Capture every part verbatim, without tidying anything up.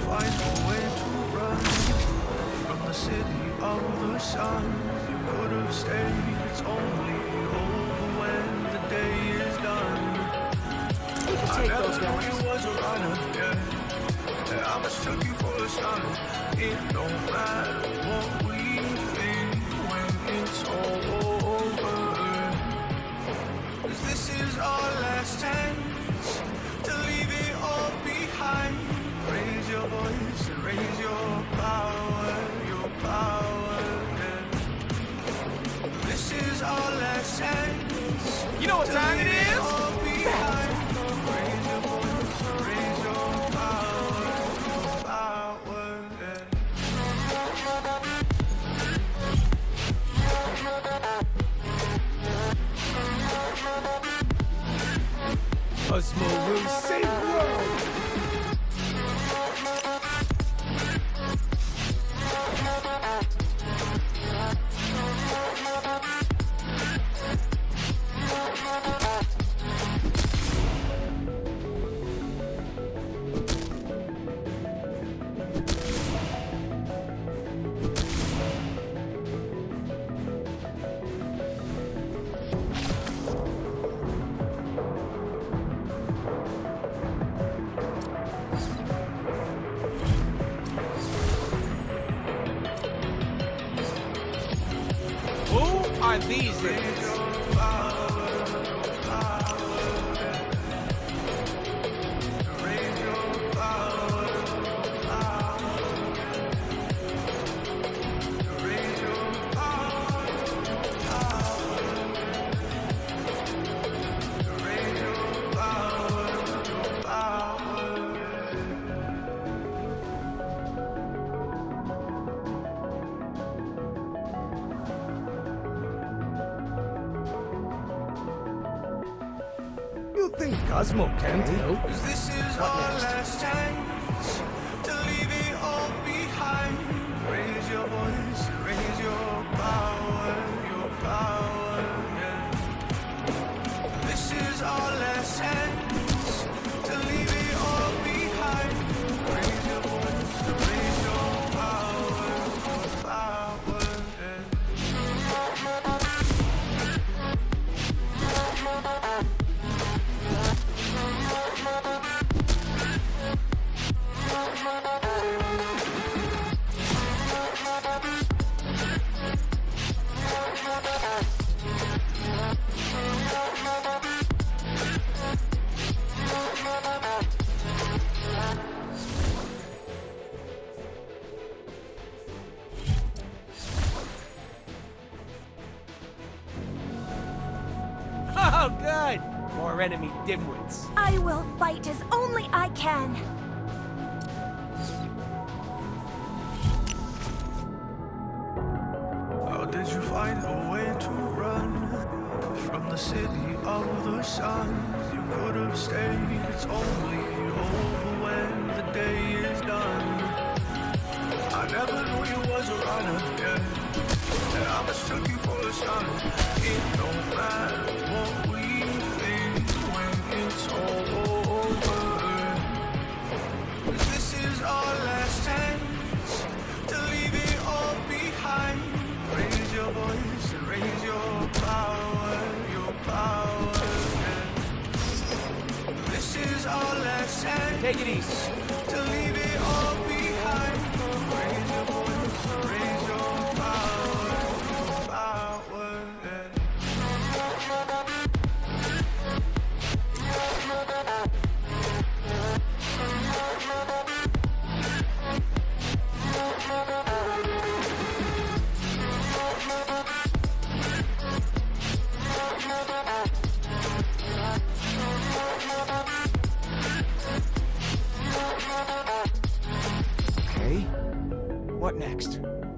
find a way to run from the city of the sun? You could have stayed, it's only over when the day is done. I never knew you was a runner, yeah. And I mistook you for a son. It don't matter what we think when it's all over. 'Cause this is our last chance to leave it all behind. Raise your voice and raise your power, your power, yeah. This is our last chance. You know what time it is? All behind. Raise your voice and raise your power, your power, yeah. Cosmo will save the world! Who are these days? You think Cosmo can't help? 'Cause this is our last chance to leave it all behind. Raise your voice, raise your power, your power, yeah. This is our last chance to leave it all behind. Raise your voice, raise your power, your power, yeah. Oh, good! More enemy dimwits. I will fight as only I can. How did you find a way to run from the city of the sun? You could have stayed, it's only over when the day is done. I never knew you was a runner, yeah. And I mistook you for a son. It don't matter what we think when it's all over. 'Cause this is our last chance to leave it all behind. Raise your voice and raise your power, your power, yeah. This is our last chance. Take it easy. To leave it all behind. Raise your voice, raise your power, your power, yeah. Okay. What next?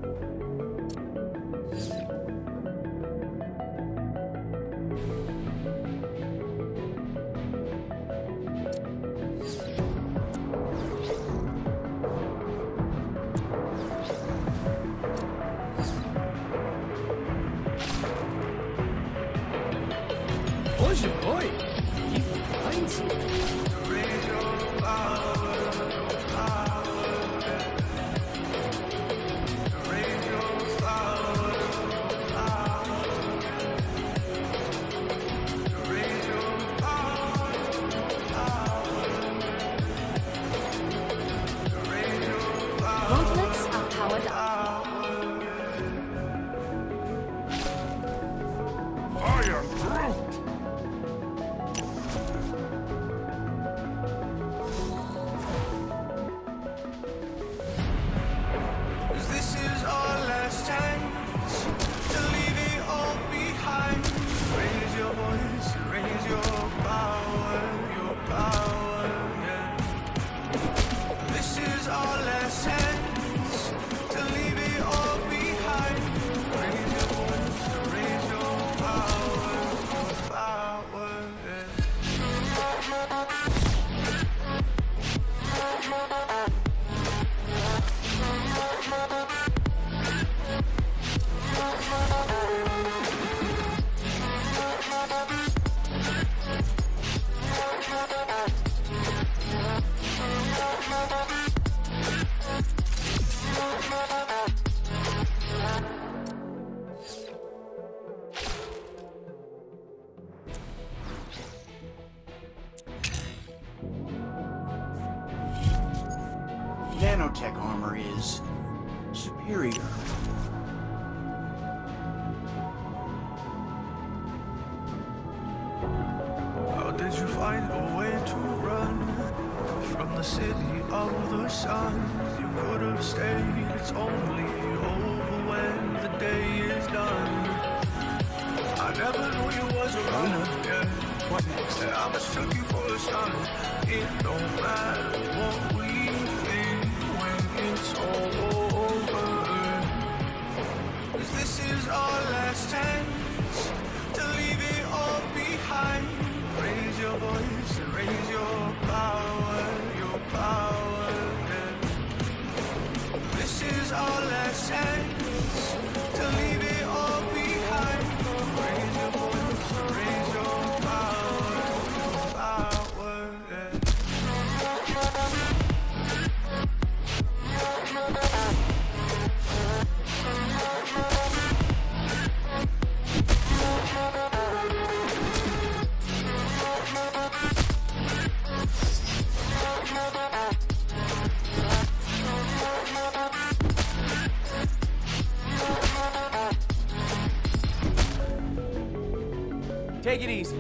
What's your point? He finds you. Raise your power, your power. nanotech armor is superior. How did you find a way to run from the city of the sun? You could have stayed, it's only over when the day is done. I never knew you was a runner, yeah. What next? I mistook you for the sun. It don't matter what we think when it's all over. 'Cause this is our last chance to leave it all behind. Raise your voice and raise your power, your power, yeah. This is our last chance to leave it all behind. Raise your voice and raise your power, your power, yeah. Take it easy.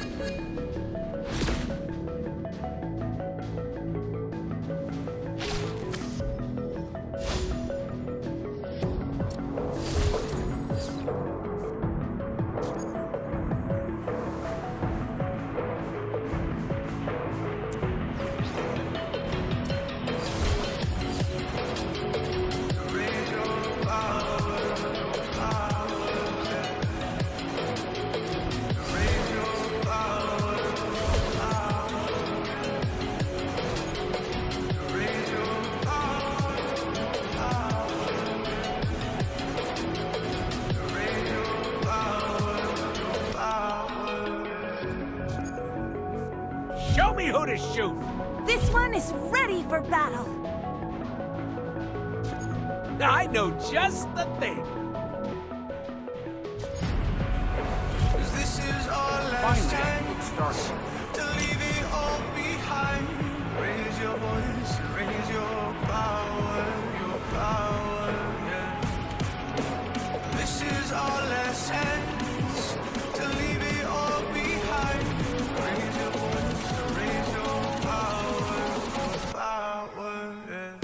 Raise your power, your power, yeah. Raise your power, your power, yeah. Raise your power, your power, yeah. Raise your power, your power, yeah. Show me who to shoot. This one is ready for battle. I know just the thing. 'Cause this is our last Finally, chance get started. to leave it all behind. Raise your voice, raise your power, your power, yeah. This is our last chance to leave it all behind. Raise your voice, raise your power, your power, yeah.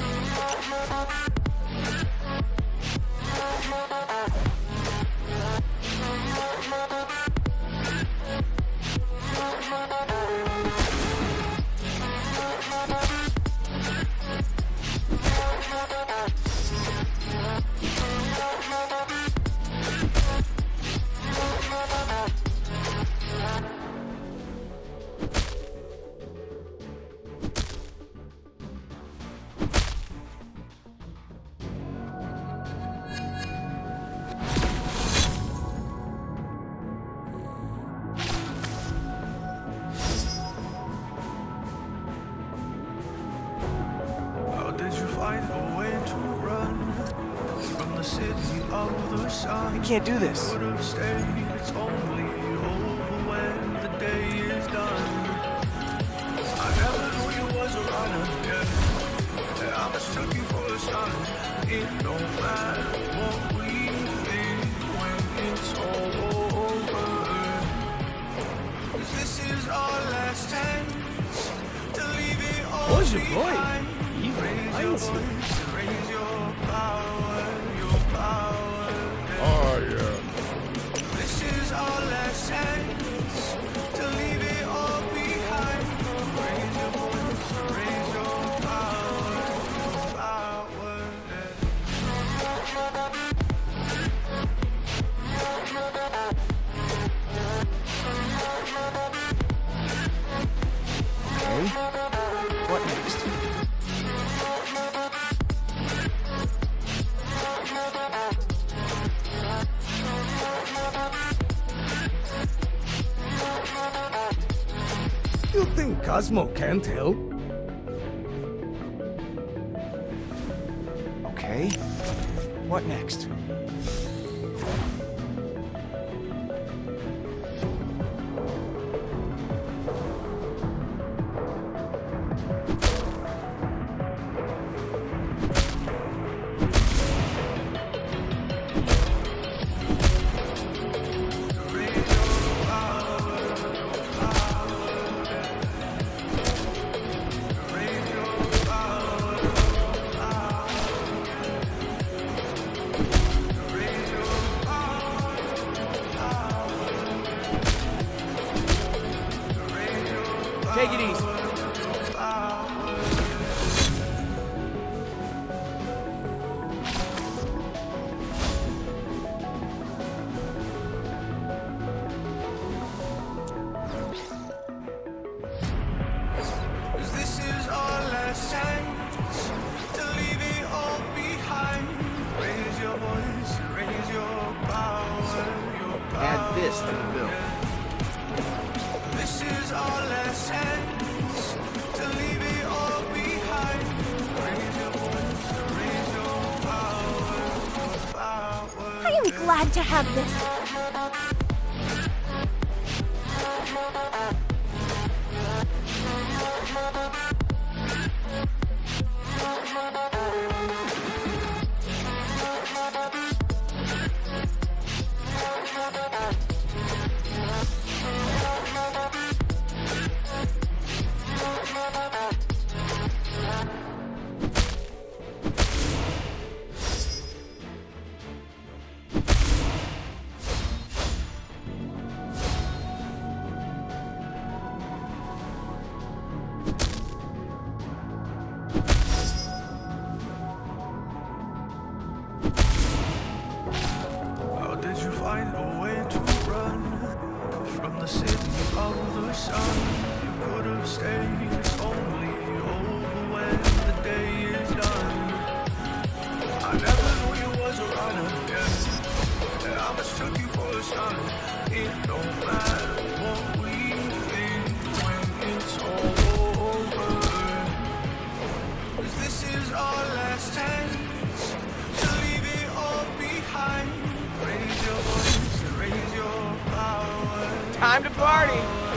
How did you find a way to run from the city of the sun? You can't do this. Could have stayed, it's only over when the day is done. I never knew you was a runner, yeah. Yeah, I mistook you for the sun. It don't matter what we think when it's all over. 'Cause this is our last chance to leave it all Боже мой! behind. Raise your voice, raise your power, your power, yeah. Oh, yeah. This is our last chance to leave it all behind. Raise your voice, raise your power, your power, yeah. Okay. What next? You think Cosmo can't help? Okay. What next? Take it easy. This is our last chance to leave it all behind. Raise your voice, raise your power, your power. Add this to the bill. This is our last chance to leave it all behind. Raise your voice, raise your power, your power. I am glad to have this. How did you find a way to run from the city of the sun? You could have stayed, it's only over when the day is done. I never knew you was a runner, yeah. I mistook you for the sun. It don't matter what we think when it's all over. 'Cause this is our last chance to leave it all behind. Raise your voice, raise your power. Time to party.